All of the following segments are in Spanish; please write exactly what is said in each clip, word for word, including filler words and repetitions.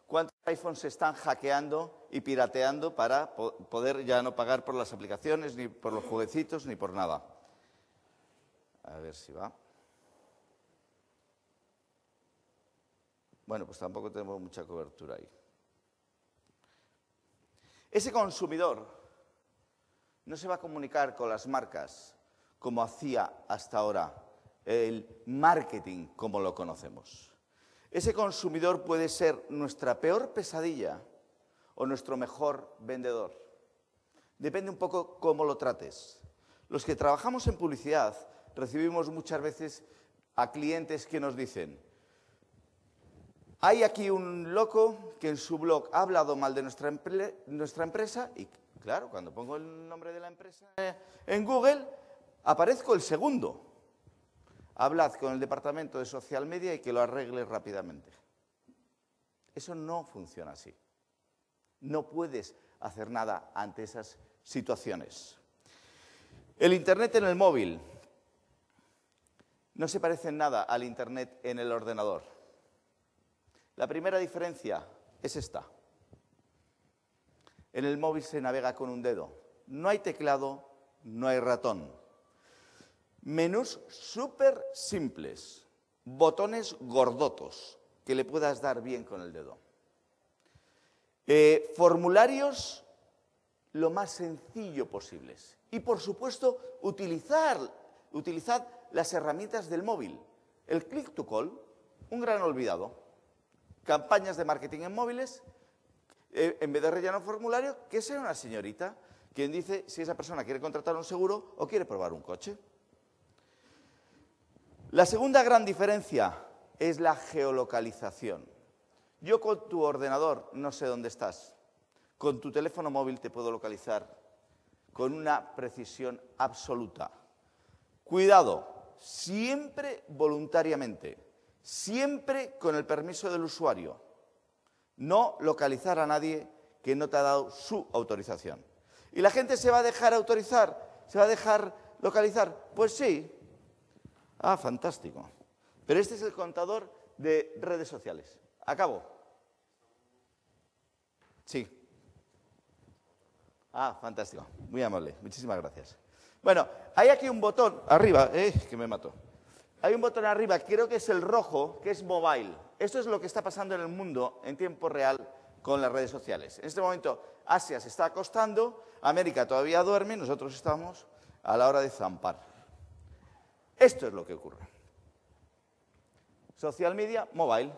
¿Cuántos iPhones se están hackeando y pirateando para po- poder ya no pagar por las aplicaciones, ni por los jueguecitos, ni por nada? A ver si va. Bueno, pues tampoco tenemos mucha cobertura ahí. Ese consumidor no se va a comunicar con las marcas como hacía hasta ahora el marketing como lo conocemos. Ese consumidor puede ser nuestra peor pesadilla o nuestro mejor vendedor. Depende un poco cómo lo trates. Los que trabajamos en publicidad recibimos muchas veces a clientes que nos dicen: hay aquí un loco que en su blog ha hablado mal de nuestra, nuestra empresa y, claro, cuando pongo el nombre de la empresa en Google, aparezco el segundo. Hablad con el departamento de social media y que lo arregle rápidamente. Eso no funciona así. No puedes hacer nada ante esas situaciones. El Internet en el móvil no se parece en nada al Internet en el ordenador. La primera diferencia es esta. En el móvil se navega con un dedo. No hay teclado, no hay ratón. Menús súper simples, botones gordotos que le puedas dar bien con el dedo. Eh, formularios lo más sencillo posibles. Y, por supuesto, utilizar, utilizad las herramientas del móvil. El click to call, un gran olvidado. Campañas de marketing en móviles, eh, en vez de rellenar un formulario, que sea una señorita quien dice si esa persona quiere contratar un seguro o quiere probar un coche. La segunda gran diferencia es la geolocalización. Yo con tu ordenador no sé dónde estás. Con tu teléfono móvil te puedo localizar con una precisión absoluta. Cuidado, siempre voluntariamente, siempre con el permiso del usuario. No localizar a nadie que no te ha dado su autorización. ¿Y la gente se va a dejar autorizar? ¿Se va a dejar localizar? Pues sí. Ah, fantástico. Pero este es el contador de redes sociales. Acabo. Sí. Ah, fantástico. Muy amable. Muchísimas gracias. Bueno, hay aquí un botón arriba. Eh, que me mato. Hay un botón arriba, creo que es el rojo, que es mobile. Esto es lo que está pasando en el mundo en tiempo real con las redes sociales. En este momento, Asia se está acostando, América todavía duerme, nosotros estamos a la hora de zampar. Esto es lo que ocurre. Social media, mobile.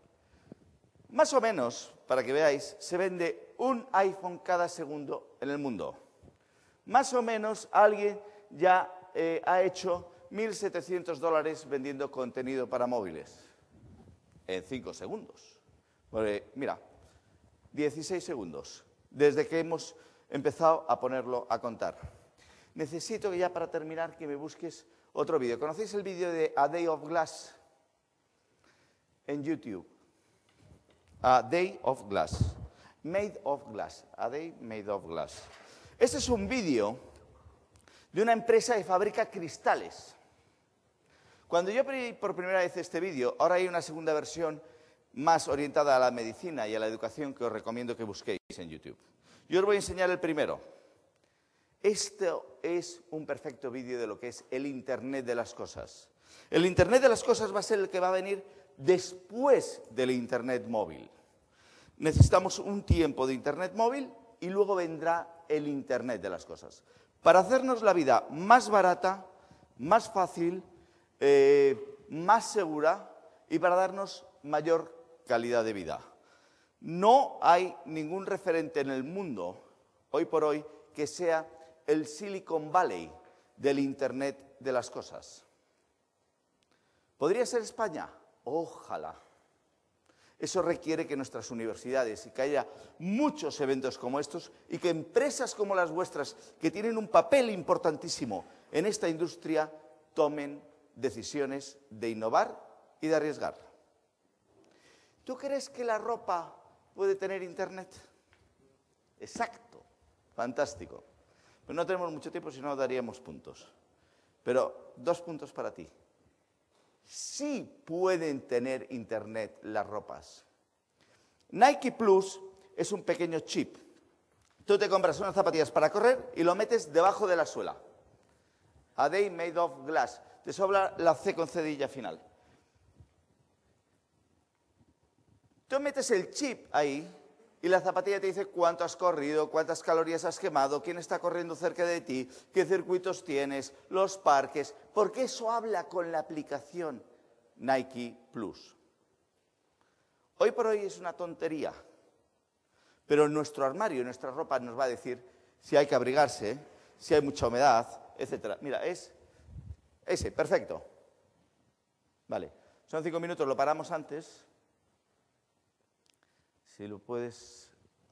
Más o menos, para que veáis, se vende un iPhone cada segundo en el mundo. Más o menos alguien ya eh, ha hecho mil setecientos dólares vendiendo contenido para móviles. En cinco segundos. Porque, mira, dieciséis segundos, desde que hemos empezado a ponerlo a contar. Necesito que ya para terminar que me busques otro vídeo. ¿Conocéis el vídeo de A Day of Glass? En YouTube. A Day of Glass. Made of Glass. A Day Made of Glass. Este es un vídeo de una empresa que fabrica cristales. Cuando yo vi por primera vez este vídeo, ahora hay una segunda versión más orientada a la medicina y a la educación que os recomiendo que busquéis en YouTube. Yo os voy a enseñar el primero. Esto es un perfecto vídeo de lo que es el Internet de las cosas. El Internet de las cosas va a ser el que va a venir después del Internet móvil. Necesitamos un tiempo de Internet móvil y luego vendrá el Internet de las cosas. Para hacernos la vida más barata, más fácil, eh, más segura y para darnos mayor calidad de vida. No hay ningún referente en el mundo, hoy por hoy, que sea el Silicon Valley del Internet de las cosas. ¿Podría ser España? Ojalá. Eso requiere que nuestras universidades y que haya muchos eventos como estos y que empresas como las vuestras, que tienen un papel importantísimo en esta industria, tomen decisiones de innovar y de arriesgar. ¿Tú crees que la ropa puede tener Internet? Exacto. Fantástico. Pero no tenemos mucho tiempo, si no daríamos puntos. Pero dos puntos para ti. Sí pueden tener Internet las ropas. Nike Plus es un pequeño chip. Tú te compras unas zapatillas para correr y lo metes debajo de la suela. A day made of glass. Te sobra la C con cedilla final. Tú metes el chip ahí y la zapatilla te dice cuánto has corrido, cuántas calorías has quemado, quién está corriendo cerca de ti, qué circuitos tienes, los parques, porque eso habla con la aplicación Nike Plus. Hoy por hoy es una tontería, pero nuestro armario, nuestra ropa nos va a decir si hay que abrigarse, si hay mucha humedad, etcétera. Mira, es ese, perfecto. Vale, son cinco minutos, lo paramos antes. Si lo puedes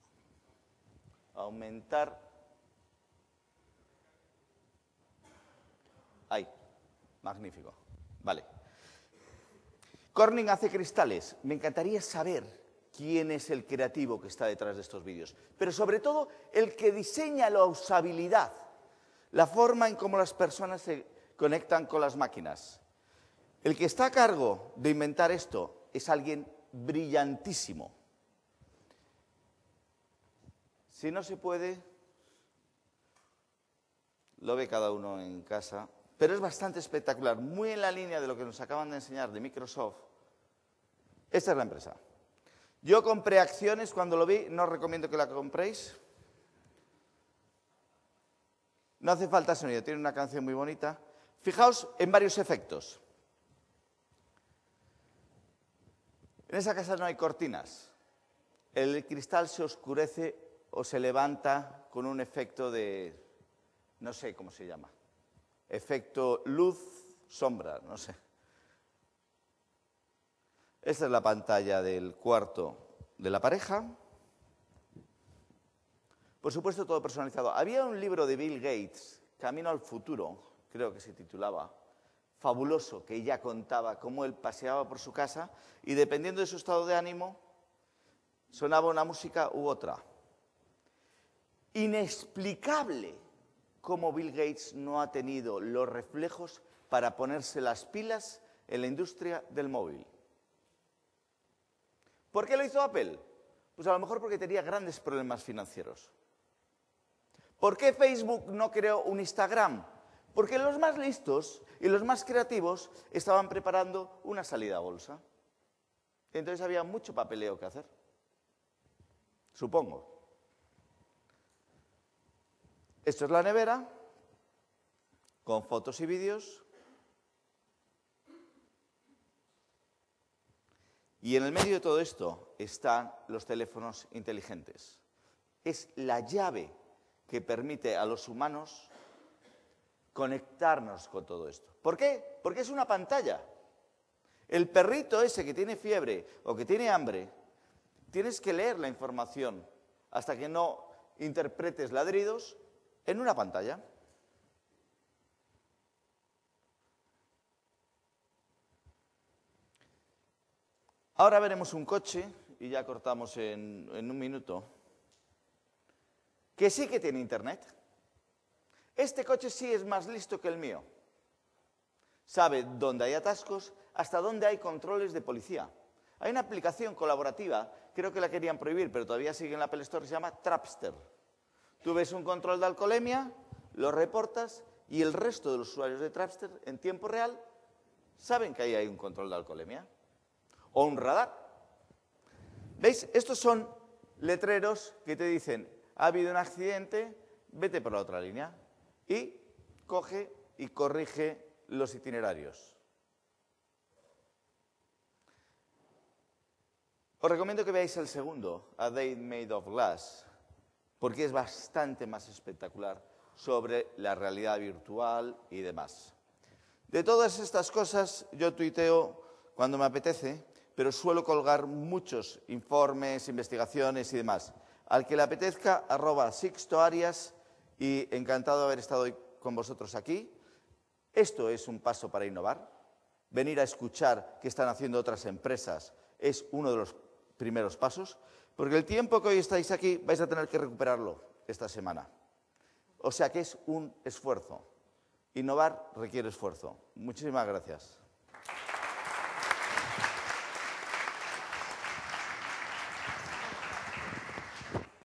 aumentar. Ahí, magnífico. Vale. Corning hace cristales. Me encantaría saber quién es el creativo que está detrás de estos vídeos. Pero sobre todo, el que diseña la usabilidad. La forma en cómo las personas se conectan con las máquinas. El que está a cargo de inventar esto es alguien brillantísimo. Si no se puede, lo ve cada uno en casa, pero es bastante espectacular, muy en la línea de lo que nos acaban de enseñar de Microsoft. Esta es la empresa. Yo compré acciones cuando lo vi, no os recomiendo que la compréis. No hace falta sonido, tiene una canción muy bonita. Fijaos en varios efectos. En esa casa no hay cortinas. El cristal se oscurece o se levanta con un efecto de, no sé cómo se llama, efecto luz-sombra, no sé. Esta es la pantalla del cuarto de la pareja. Por supuesto, todo personalizado. Había un libro de Bill Gates, Camino al futuro, creo que se titulaba, fabuloso, que ya contaba cómo él paseaba por su casa y dependiendo de su estado de ánimo, sonaba una música u otra. Inexplicable cómo Bill Gates no ha tenido los reflejos para ponerse las pilas en la industria del móvil. ¿Por qué lo hizo Apple? Pues a lo mejor porque tenía grandes problemas financieros. ¿Por qué Facebook no creó un Instagram? Porque los más listos y los más creativos estaban preparando una salida a bolsa. Entonces había mucho papeleo que hacer. Supongo. Esto es la nevera, con fotos y vídeos. Y en el medio de todo esto están los teléfonos inteligentes. Es la llave que permite a los humanos conectarnos con todo esto. ¿Por qué? Porque es una pantalla. El perrito ese que tiene fiebre o que tiene hambre, tienes que leer la información hasta que no interpretes ladridos en una pantalla. Ahora veremos un coche, y ya cortamos en, en un minuto, que sí que tiene internet. Este coche sí es más listo que el mío. Sabe dónde hay atascos, hasta dónde hay controles de policía. Hay una aplicación colaborativa, creo que la querían prohibir, pero todavía sigue en la Apple Store, se llama Trapster. Tú ves un control de alcoholemia, lo reportas y el resto de los usuarios de Trapster en tiempo real saben que ahí hay un control de alcoholemia o un radar. ¿Veis? Estos son letreros que te dicen, ha habido un accidente, vete por la otra línea y coge y corrige los itinerarios. Os recomiendo que veáis el segundo, A Day Made of Glass, porque es bastante más espectacular sobre la realidad virtual y demás. De todas estas cosas, yo tuiteo cuando me apetece, pero suelo colgar muchos informes, investigaciones y demás. Al que le apetezca, arroba Sixto Arias, y encantado de haber estado hoy con vosotros aquí. Esto es un paso para innovar. Venir a escuchar qué están haciendo otras empresas es uno de los primeros pasos. Porque el tiempo que hoy estáis aquí vais a tener que recuperarlo esta semana. O sea que es un esfuerzo. Innovar requiere esfuerzo. Muchísimas gracias.